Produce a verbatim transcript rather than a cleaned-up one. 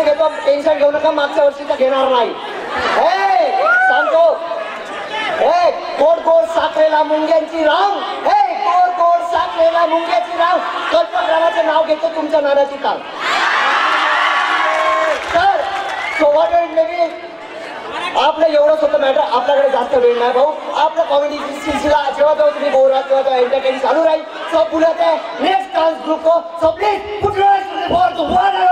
वर्षीचं घेतो, टेन्शन घेऊ नका, मागच्या वर्षीचं घेणार नाही. हे सांगतो, हे गोड गोड साखरेला मुंग्यांची राव, हे गोड गोड साखरेला मुंग्याची राव, कल्पग्रामाचं नाव घेतो तुमच्या नाण्याची काल. तर सोवाडे आपलं एवढंच होतं मॅटर. आपल्याकडे जास्त वेळ नाही भाऊ. आपलं कॉमेडी सिलसिला जेव्हा जेव्हा तुम्ही बोर आहात तेव्हा एंटरटेनिंग चालू राहील. सब पुण्यात आहे नेक्स्ट डान्स ग्रुप को, so please put your for the one